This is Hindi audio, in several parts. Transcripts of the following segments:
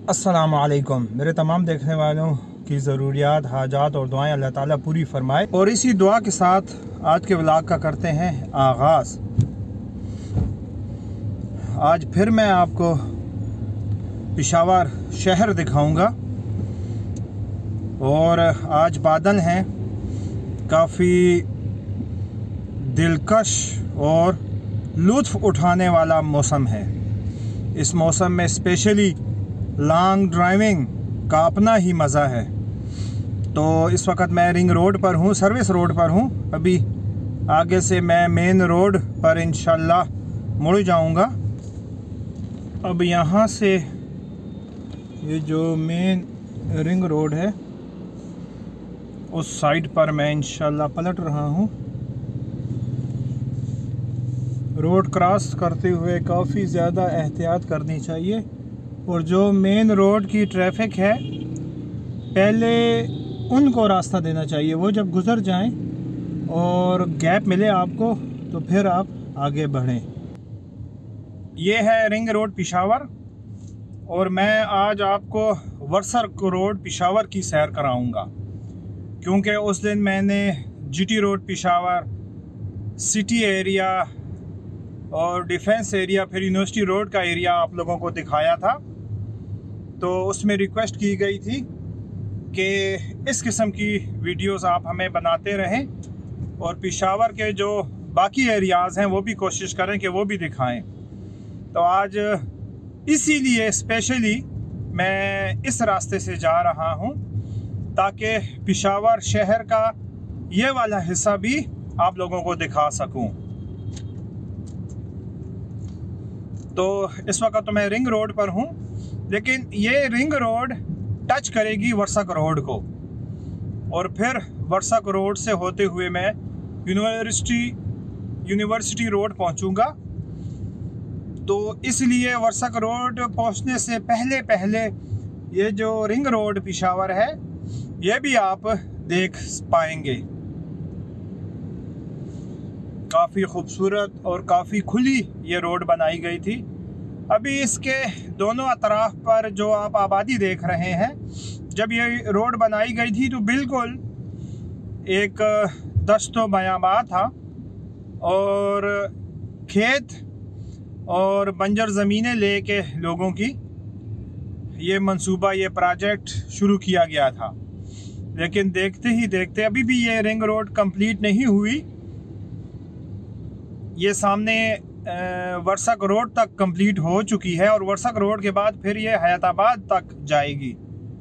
अस्सलाम वालेकुम। मेरे तमाम देखने वालों की ज़रूरियात, हाजात और दुआएं अल्लाह ताला पूरी फरमाए। और इसी दुआ के साथ आज के व्लॉग का करते हैं आगाज़। आज फिर मैं आपको पेशावर शहर दिखाऊंगा और आज बादल हैं, काफ़ी दिलकश और लुत्फ़ उठाने वाला मौसम है। इस मौसम में स्पेशली लॉन्ग ड्राइविंग का अपना ही मज़ा है। तो इस वक्त मैं रिंग रोड पर हूँ, सर्विस रोड पर हूँ। अभी आगे से मैं मेन रोड पर इंशाल्लाह मुड़ जाऊँगा। अब यहाँ से ये जो मेन रिंग रोड है उस साइड पर मैं इंशाल्लाह पलट रहा हूँ। रोड क्रॉस करते हुए काफ़ी ज़्यादा एहतियात करनी चाहिए। और जो मेन रोड की ट्रैफिक है पहले उनको रास्ता देना चाहिए, वो जब गुज़र जाएं और गैप मिले आपको तो फिर आप आगे बढ़ें। ये है रिंग रोड पेशावर और मैं आज आपको वर्सर रोड पेशावर की सैर कराऊंगा, क्योंकि उस दिन मैंने GT road Peshawar, city area और डिफेंस एरिया, फिर यूनिवर्सिटी रोड का एरिया आप लोगों को दिखाया था। तो उसमें रिक्वेस्ट की गई थी कि इस किस्म की वीडियोस आप हमें बनाते रहें और पेशावर के जो बाकी एरियाज़ हैं वो भी कोशिश करें कि वो भी दिखाएं। तो आज इसीलिए स्पेशली मैं इस रास्ते से जा रहा हूं ताकि पेशावर शहर का ये वाला हिस्सा भी आप लोगों को दिखा सकूं। तो इस वक्त तो मैं रिंग रोड पर हूं, लेकिन ये रिंग रोड टच करेगी वर्सक रोड को और फिर वर्सक रोड से होते हुए मैं यूनिवर्सिटी रोड पहुंचूंगा। तो इसलिए वर्सक रोड पहुंचने से पहले ये जो रिंग रोड पेशावर है ये भी आप देख पाएंगे। काफ़ी खूबसूरत और काफ़ी खुली ये रोड बनाई गई थी। अभी इसके दोनों अतराफ पर जो आप आबादी देख रहे हैं, जब ये रोड बनाई गई थी तो बिल्कुल एक दस्तो बयाबा था और खेत और बंजर ज़मीनें लेके लोगों की ये मंसूबा, ये प्रोजेक्ट शुरू किया गया था। लेकिन देखते ही देखते अभी भी ये रिंग रोड कंप्लीट नहीं हुई। ये सामने वर्सक रोड तक कंप्लीट हो चुकी है और वर्सक रोड के बाद फिर ये हयाताबाद तक जाएगी।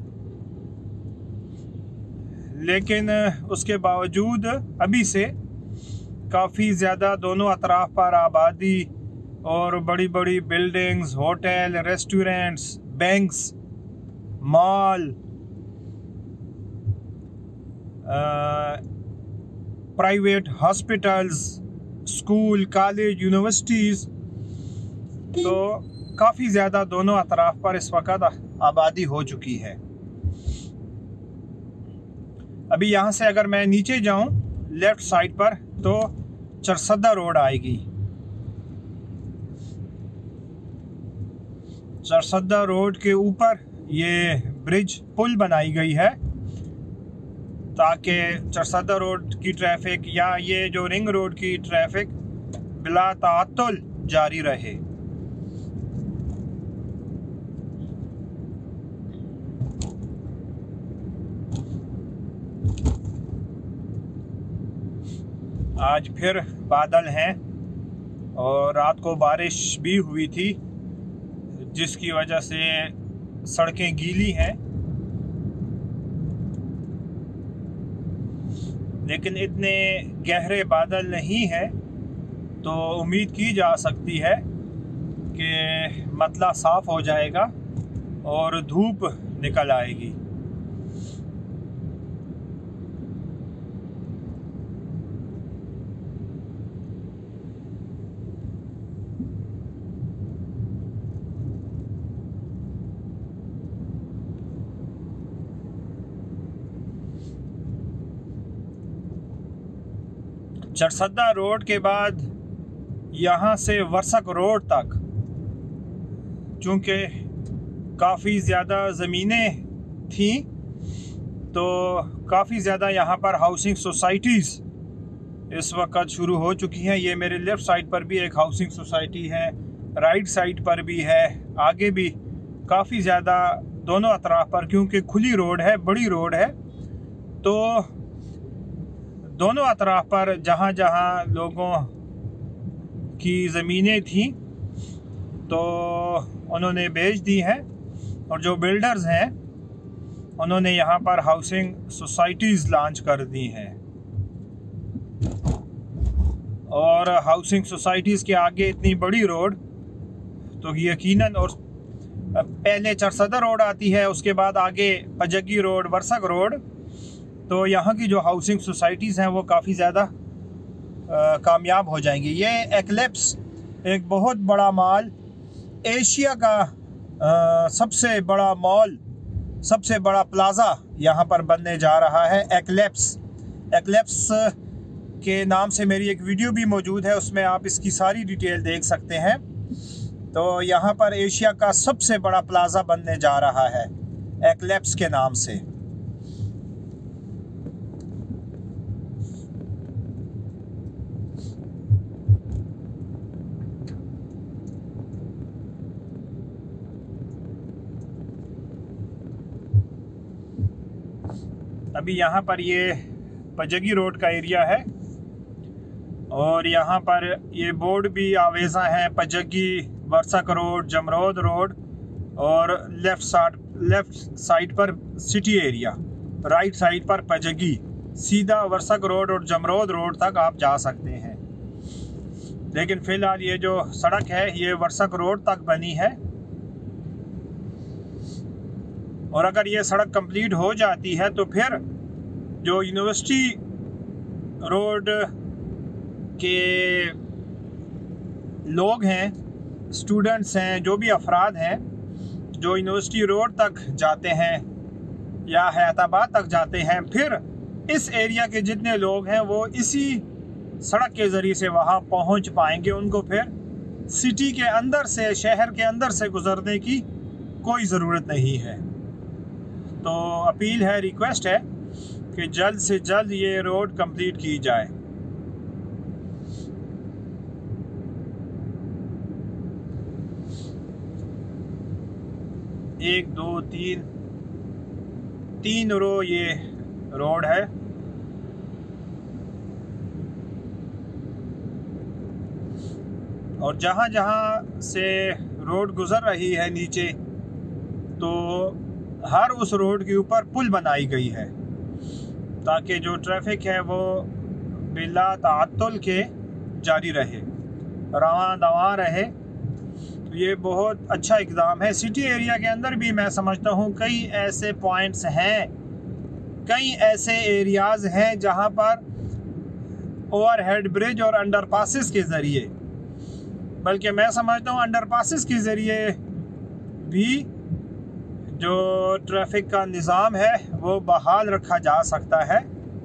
लेकिन उसके बावजूद अभी से काफ़ी ज़्यादा दोनों अतराफ पर आबादी और बड़ी बड़ी buildings, hotel, restaurants, banks, mall, private hospitals, school, college, universities, तो काफ़ी ज़्यादा दोनों अतराफ पर इस वक्त आबादी हो चुकी है। अभी यहाँ से अगर मैं नीचे जाऊँ लेफ़्ट साइड पर तो चरसद्दा रोड आएगी। चरसद्दा रोड के ऊपर ये ब्रिज, पुल बनाई गई है ताकि चरसद्दा रोड की ट्रैफिक या ये जो रिंग रोड की ट्रैफिक बिला ताअत्तुल जारी रहे। आज फिर बादल हैं और रात को बारिश भी हुई थी जिसकी वजह से सड़कें गीली हैं, लेकिन इतने गहरे बादल नहीं है। तो उम्मीद की जा सकती है कि मतला साफ़ हो जाएगा और धूप निकल आएगी। चरसद्दा रोड के बाद यहाँ से वर्सक रोड तक, चूँकि काफ़ी ज़्यादा ज़मीनें थी, तो काफ़ी ज़्यादा यहाँ पर हाउसिंग सोसाइटीज़ इस वक्त शुरू हो चुकी हैं। ये मेरे लेफ़्ट साइड पर भी एक हाउसिंग सोसाइटी है, राइट साइड पर भी है, आगे भी काफ़ी ज़्यादा दोनों अतराफ पर, क्योंकि खुली रोड है, बड़ी रोड है, तो दोनों अतराफ पर जहाँ जहाँ लोगों की ज़मीनें थीं तो उन्होंने बेच दी हैं, और जो बिल्डर्स हैं उन्होंने यहाँ पर हाउसिंग सोसाइटीज़ लॉन्च कर दी हैं। और हाउसिंग सोसाइटीज़ के आगे इतनी बड़ी रोड, तो यकीनन, और पहले चरसदा रोड आती है, उसके बाद आगे पजगी रोड, वर्सक रोड, तो यहाँ की जो हाउसिंग सोसाइटीज़ हैं वो काफ़ी ज़्यादा कामयाब हो जाएंगी। ये एक्लेप्स एक बहुत बड़ा मॉल, एशिया का सबसे बड़ा मॉल, सबसे बड़ा प्लाज़ा यहाँ पर बनने जा रहा है। एक्लेप्स के नाम से मेरी एक वीडियो भी मौजूद है, उसमें आप इसकी सारी डिटेल देख सकते हैं। तो यहाँ पर एशिया का सबसे बड़ा प्लाज़ा बनने जा रहा है एक्लेप्स के नाम से। अभी यहाँ पर ये पजगी रोड का एरिया है, और यहाँ पर ये बोर्ड भी आवेज़ा है, पजगी, वर्सक रोड, जमरोद रोड, और लेफ़्ट साइड पर सिटी एरिया, राइट साइड पर पजगी, सीधा वर्सक रोड और जमरोद रोड तक आप जा सकते हैं। लेकिन फ़िलहाल ये जो सड़क है ये वर्सक रोड तक बनी है, और अगर ये सड़क कंप्लीट हो जाती है तो फिर जो यूनिवर्सिटी रोड के लोग हैं, स्टूडेंट्स हैं, जो भी अफराद हैं जो यूनिवर्सिटी रोड तक जाते हैं या हैदराबाद तक जाते हैं, फिर इस एरिया के जितने लोग हैं वो इसी सड़क के ज़रिए से वहाँ पहुँच पाएंगे। उनको फिर सिटी के अंदर से, शहर के अंदर से गुज़रने की कोई ज़रूरत नहीं है। तो अपील है, रिक्वेस्ट है कि जल्द से जल्द ये रोड कंप्लीट की जाए। एक, दो, तीन रो ये रोड है। और जहाँ जहाँ से रोड गुज़र रही है नीचे, तो हर उस रोड के ऊपर पुल बनाई गई है ताकि जो ट्रैफिक है वो बिला ताअत्तुल के जारी रहे, रवां दवां रहे। तो ये बहुत अच्छा इक़दाम है। सिटी एरिया के अंदर भी मैं समझता हूँ कई ऐसे पॉइंट्स हैं, कई ऐसे एरियाज़ हैं जहाँ पर ओवरहेड ब्रिज और अंडरपासेस के ज़रिए, बल्कि मैं समझता हूँ अंडरपासेस के ज़रिए भी जो ट्रैफिक का निज़ाम है वो बहाल रखा जा सकता है।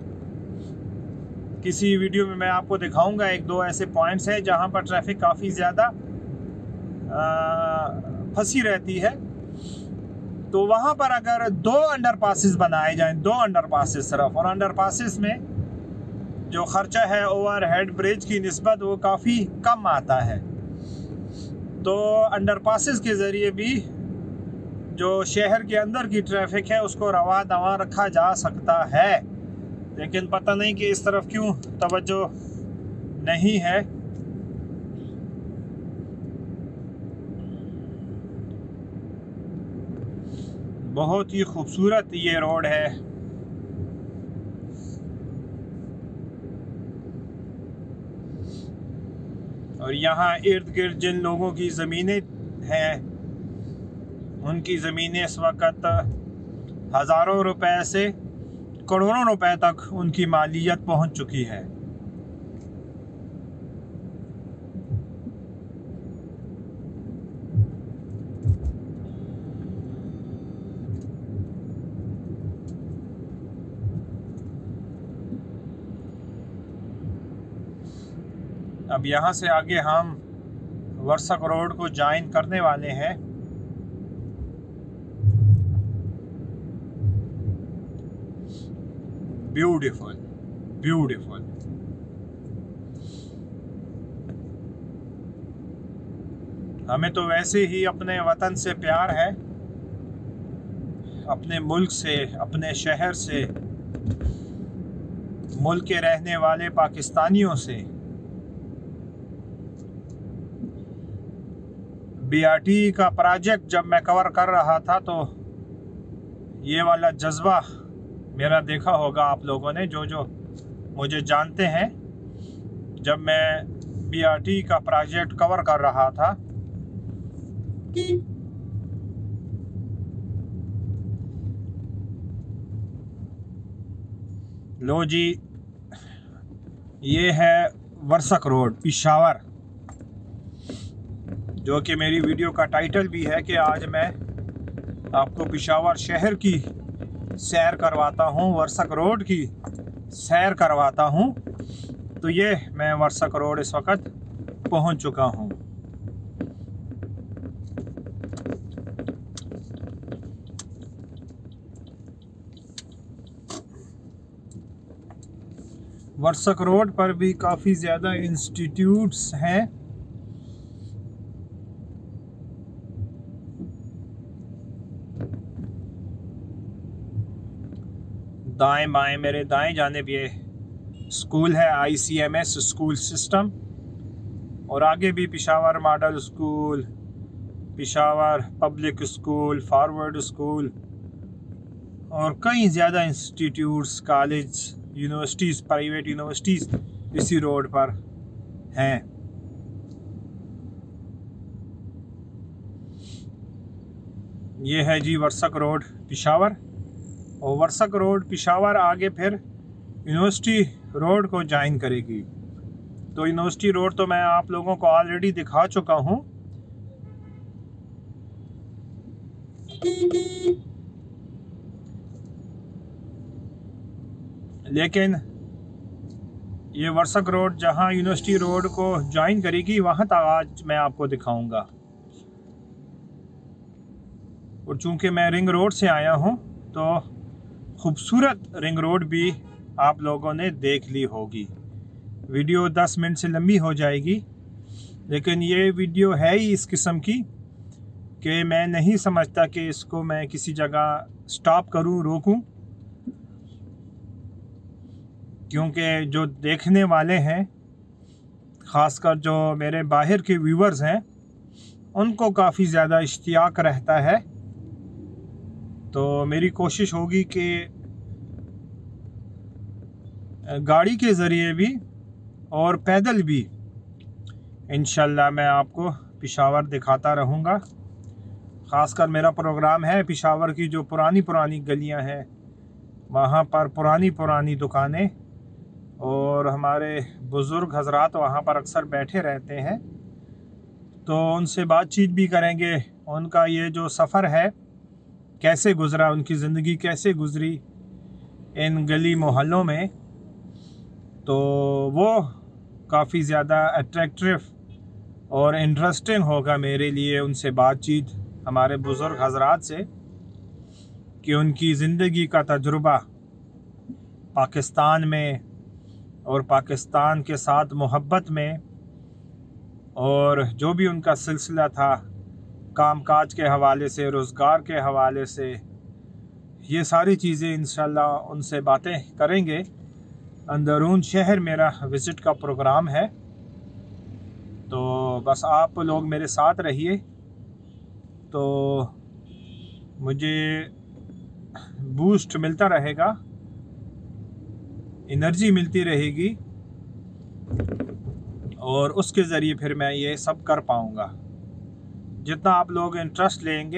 किसी वीडियो में मैं आपको दिखाऊंगा, एक दो ऐसे पॉइंट्स हैं जहां पर ट्रैफिक काफ़ी ज़्यादा फंसी रहती है। तो वहां पर अगर 2 अंडरपासेस बनाए जाएं, 2 अंडरपासेस सिर्फ, और अंडरपासेस में जो ख़र्चा है ओवरहेड ब्रिज की निस्बत वो काफ़ी कम आता है, तो अंडरपासेस के ज़रिए भी जो शहर के अंदर की ट्रैफिक है उसको रवा दवा रखा जा सकता है। लेकिन पता नहीं कि इस तरफ क्यों तवज्जो नहीं है। बहुत ही खूबसूरत ये रोड है। और यहाँ इर्द गिर्द जिन लोगों की ज़मीनें हैं उनकी ज़मीनें इस वक्त हज़ारों रुपए से करोड़ों रुपए तक उनकी मालियत पहुंच चुकी है। अब यहाँ से आगे हम वर्सक रोड को ज्वाइन करने वाले हैं। Beautiful beautiful. हमें तो वैसे ही अपने वतन से प्यार है, अपने मुल्क से, अपने शहर से, मुल्क के रहने वाले पाकिस्तानियों से। BRT का प्रोजेक्ट जब मैं कवर कर रहा था तो ये वाला जज्बा मेरा देखा होगा आप लोगों ने, जो जो मुझे जानते हैं। जब मैं BRT का प्रोजेक्ट कवर कर रहा था लो जी, ये है वर्सक रोड पेशावर, जो कि मेरी वीडियो का टाइटल भी है कि आज मैं आपको पेशावर शहर की सैर करवाता हूँ, वर्सक रोड की सैर करवाता हूँ। तो ये मैं वर्सक रोड इस वक्त पहुँच चुका हूँ। वर्सक रोड पर भी काफ़ी ज़्यादा इंस्टीट्यूट्स हैं। दाएं बाएं मेरे दाएं जानिब ये स्कूल है, ICMS स्कूल सिस्टम, और आगे भी Peshawar model school, Peshawar public school, forward school और कई ज़्यादा institutes, college, universities, private universities इसी रोड पर हैं। ये है जी वर्सक रोड पेशावर, और वर्सक रोड पेशावर आगे फिर यूनिवर्सिटी रोड को ज्वाइन करेगी। तो यूनिवर्सिटी रोड तो मैं आप लोगों को ऑलरेडी दिखा चुका हूँ। लेकिन ये वर्सक रोड जहाँ यूनिवर्सिटी रोड को ज्वाइन करेगी वहाँ तक आज मैं आपको दिखाऊंगा। और चूंकि मैं रिंग रोड से आया हूँ तो खूबसूरत रिंग रोड भी आप लोगों ने देख ली होगी। वीडियो 10 मिनट से लंबी हो जाएगी, लेकिन ये वीडियो है ही इस किस्म की कि मैं नहीं समझता कि इसको मैं किसी जगह स्टॉप करूँ, रोकूँ, क्योंकि जो देखने वाले हैं, ख़ासकर जो मेरे बाहर के व्यूवर्स हैं, उनको काफ़ी ज़्यादा इश्तियाक रहता है। तो मेरी कोशिश होगी कि गाड़ी के ज़रिए भी और पैदल भी इंशाल्लाह मैं आपको पेशावर दिखाता रहूँगा। ख़ासकर मेरा प्रोग्राम है पेशावर की जो पुरानी पुरानी गलियां हैं, वहाँ पर पुरानी पुरानी दुकानें, और हमारे बुज़ुर्ग हजरात वहाँ पर अक्सर बैठे रहते हैं, तो उनसे बातचीत भी करेंगे। उनका ये जो सफ़र है कैसे गुज़रा, उनकी ज़िंदगी कैसे गुज़री इन गली मोहल्लों में, तो वो काफ़ी ज़्यादा अट्रैक्टिव और इंटरेस्टिंग होगा मेरे लिए उनसे बातचीत, हमारे बुज़ुर्ग हजरात से, कि उनकी ज़िंदगी का तजुर्बा पाकिस्तान में और पाकिस्तान के साथ मोहब्बत में, और जो भी उनका सिलसिला था कामकाज के हवाले से, रोज़गार के हवाले से, ये सारी चीज़ें इंशाल्लाह उनसे बातें करेंगे। अंदरून शहर मेरा विज़िट का प्रोग्राम है, तो बस आप लोग मेरे साथ रहिए, तो मुझे बूस्ट मिलता रहेगा, एनर्जी मिलती रहेगी, और उसके ज़रिए फिर मैं ये सब कर पाऊँगा। जितना आप लोग इंटरेस्ट लेंगे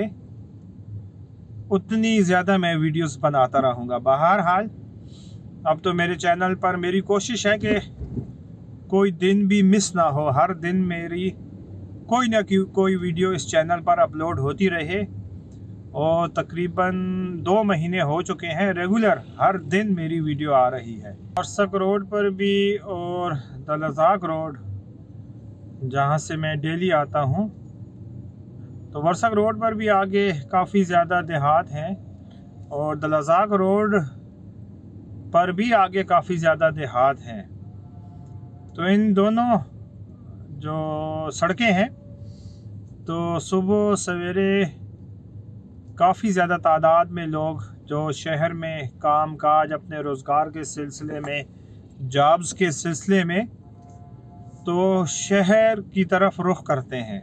उतनी ज़्यादा मैं वीडियोस बनाता रहूँगा। बहरहाल अब तो मेरे चैनल पर मेरी कोशिश है कि कोई दिन भी मिस ना हो, हर दिन मेरी कोई ना कोई वीडियो इस चैनल पर अपलोड होती रहे, और तकरीबन 2 महीने हो चुके हैं रेगुलर हर दिन मेरी वीडियो आ रही है। वर्सक रोड पर भी और दलजाक रोड जहाँ से मैं डेली आता हूँ, तो वर्सक रोड पर भी आगे काफ़ी ज़्यादा देहात हैं, और दलजाक रोड पर भी आगे काफ़ी ज़्यादा देहात हैं। तो इन दोनों जो सड़कें हैं, तो सुबह सवेरे काफ़ी ज़्यादा तादाद में लोग जो शहर में काम काज अपने रोज़गार के सिलसिले में, जॉब्स के सिलसिले में, तो शहर की तरफ रुख करते हैं।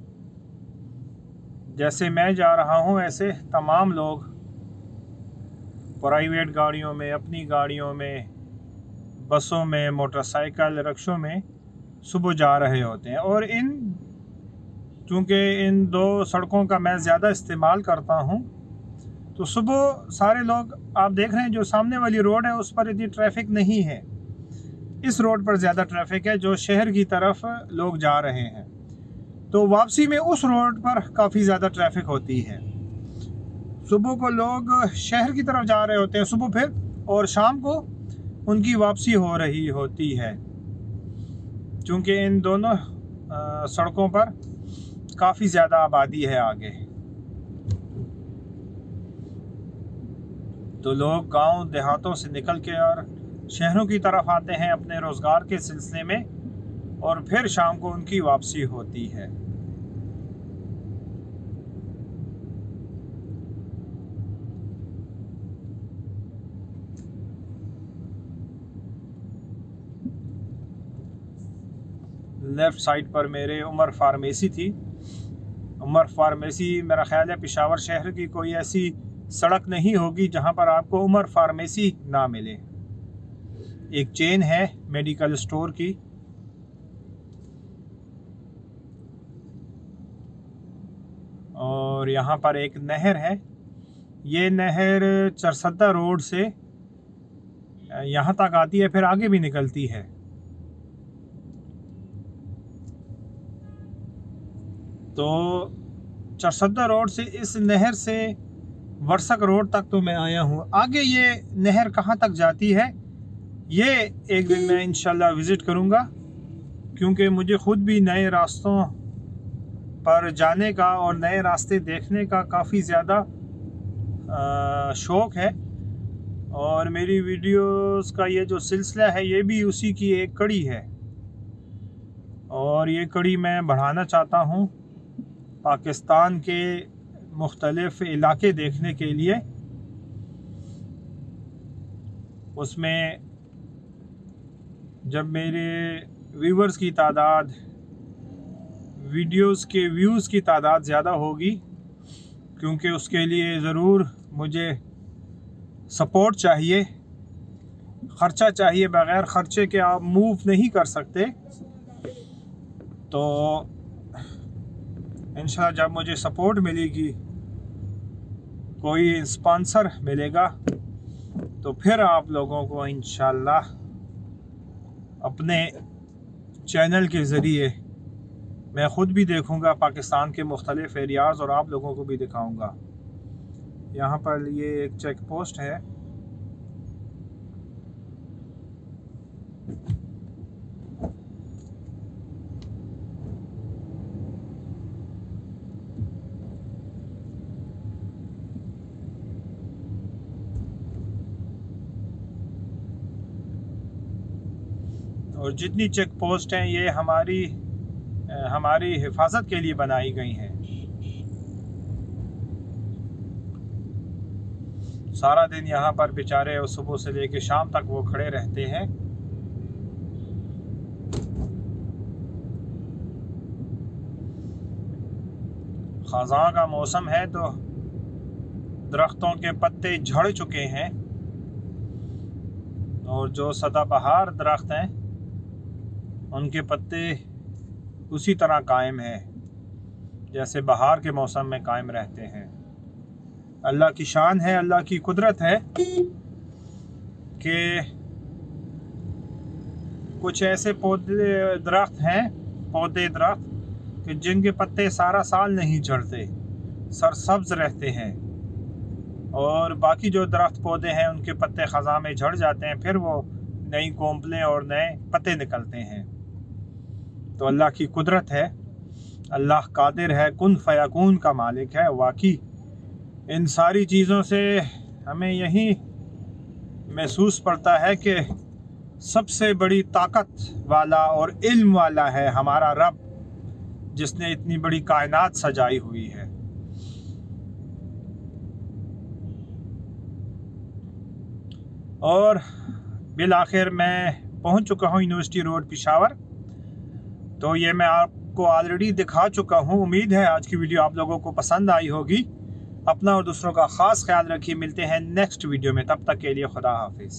जैसे मैं जा रहा हूँ ऐसे तमाम लोग प्राइवेट गाड़ियों में, अपनी गाड़ियों में, बसों में, मोटरसाइकिल, रिक्शों में सुबह जा रहे होते हैं। और चूँकि इन दो सड़कों का मैं ज़्यादा इस्तेमाल करता हूँ, तो सुबह सारे लोग, आप देख रहे हैं जो सामने वाली रोड है उस पर इतनी ट्रैफिक नहीं है। इस रोड पर ज़्यादा ट्रैफिक है जो शहर की तरफ लोग जा रहे हैं। तो वापसी में उस रोड पर काफ़ी ज़्यादा ट्रैफिक होती है। सुबह को लोग शहर की तरफ जा रहे होते हैं सुबह फिर, और शाम को उनकी वापसी हो रही होती है। क्योंकि इन दोनों सड़कों पर काफ़ी ज़्यादा आबादी है आगे, तो लोग गांव देहातों से निकल के और शहरों की तरफ आते हैं अपने रोज़गार के सिलसिले में, और फिर शाम को उनकी वापसी होती है। लेफ़्ट साइड पर मेरे उमर फार्मेसी थी। उमर फार्मेसी मेरा ख्याल है पेशावर शहर की कोई ऐसी सड़क नहीं होगी जहां पर आपको उमर फार्मेसी ना मिले। एक चेन है मेडिकल स्टोर की। और यहाँ पर एक नहर है। ये नहर चरसद्दा रोड से यहाँ तक आती है, फिर आगे भी निकलती है। तो चरसद्दा रोड से इस नहर से वर्सक रोड तक तो मैं आया हूँ। आगे ये नहर कहाँ तक जाती है ये एक दिन मैं इंशाल्लाह विज़िट करूँगा, क्योंकि मुझे ख़ुद भी नए रास्तों पर जाने का और नए रास्ते देखने का काफ़ी ज़्यादा शौक़ है। और मेरी वीडियोस का ये जो सिलसिला है ये भी उसी की एक कड़ी है, और ये कड़ी मैं बढ़ाना चाहता हूँ पाकिस्तान के मुख्तलिफ़ इलाके देखने के लिए। उसमें जब मेरे व्यूवर्स की तादाद, वीडियोस के व्यूज़ की तादाद ज़्यादा होगी, क्योंकि उसके लिए ज़रूर मुझे सपोर्ट चाहिए, ख़र्चा चाहिए। बग़ैर ख़र्चे के आप मूव नहीं कर सकते। तो इंशाल्लाह जब मुझे सपोर्ट मिलेगी, कोई स्पॉन्सर मिलेगा, तो फिर आप लोगों को इंशाल्लाह अपने चैनल के ज़रिए मैं ख़ुद भी देखूंगा पाकिस्तान के मुख्तलिफ़ एरियाज़, और आप लोगों को भी दिखाऊंगा। यहाँ पर ये एक चेक पोस्ट है। और जितनी चेक पोस्ट हैं ये हमारी हिफाजत के लिए बनाई गई हैं। सारा दिन यहाँ पर बेचारे सुबह से लेकर शाम तक वो खड़े रहते हैं। ख़ज़ां का मौसम है तो दरख्तों के पत्ते झड़ चुके हैं, और जो सदाबहार दरख्त हैं उनके पत्ते उसी तरह कायम हैं जैसे बहार के मौसम में कायम रहते हैं। अल्लाह की शान है, अल्लाह की कुदरत है कि कुछ ऐसे पौधे दरख्त कि जिनके पत्ते सारा साल नहीं झड़ते, सरसब्ज रहते हैं, और बाकी जो दरख्त पौधे हैं उनके पत्ते ख़ज़ां में झड़ जाते हैं, फिर वो नई कोंपलें और नए पत्ते निकलते हैं। तो अल्लाह की कुदरत है, अल्लाह कादिर है, कुन फयाकून का मालिक है। वाकई इन सारी चीज़ों से हमें यही महसूस पड़ता है कि सबसे बड़ी ताकत वाला और इल्म वाला है हमारा रब, जिसने इतनी बड़ी कायनात सजाई हुई है। और बिल आखिर मैं पहुंच चुका हूं यूनिवर्सिटी रोड पेशावर। तो ये मैं आपको ऑलरेडी दिखा चुका हूं। उम्मीद है आज की वीडियो आप लोगों को पसंद आई होगी। अपना और दूसरों का ख़ास ख्याल रखिए। मिलते हैं नेक्स्ट वीडियो में, तब तक के लिए खुदा हाफिज़।